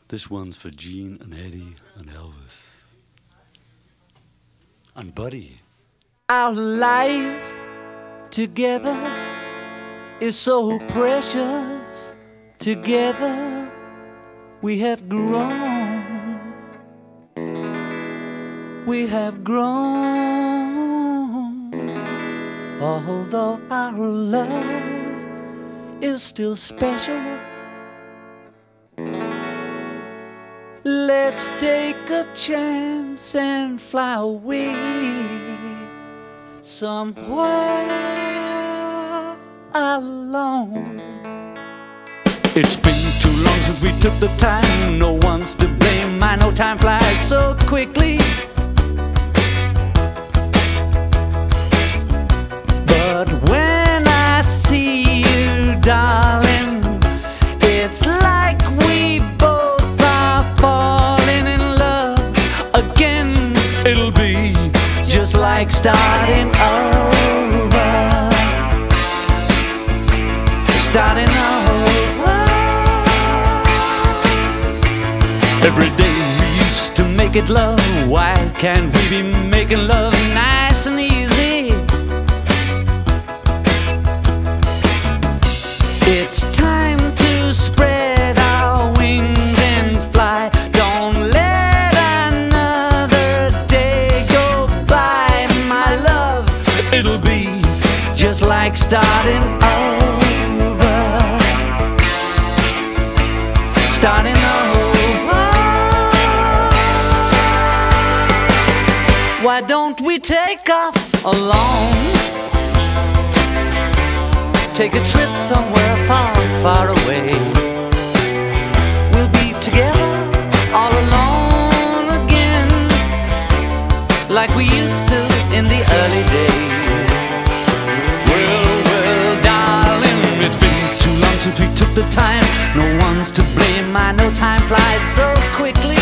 This one's for Gene and Eddie and Elvis. And Buddy. Our life together is so precious. Together we have grown. We have grown. Although our love is still special, let's take a chance and fly away somewhere alone. It's been too long since we took the time. No one's to blame. I know time flies so quickly. But when I see you, darling, it's like we both are falling in love again. It'll be Just like starting over. Starting over. every day we used to make it love. Why can't we be making love nice and easy? It's time to spread our wings and fly. Don't let another day go by, my love. It'll be Just like starting over. Starting over. Why don't we take off alone? Take a trip somewhere far, far away. We'll be together all alone again, like we used to in the early days. well, darling, it's been too long since we took the time. No one's to blame, I know time flies so quickly.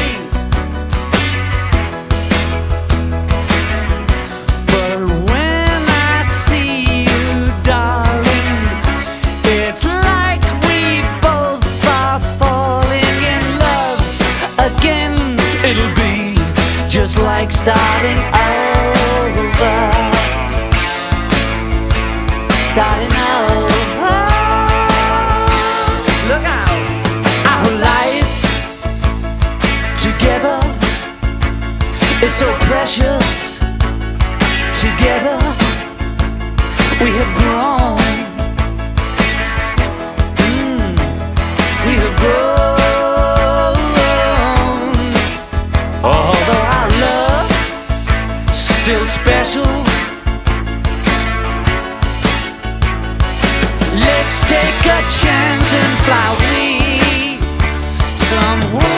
But when I see you, darling, it's like we both are falling in love again. It'll be Just like starting over. Starting over. Look out. Our life together is so precious. Together we have grown. We have grown. Although our love still special, let's take a chance and fly away somewhere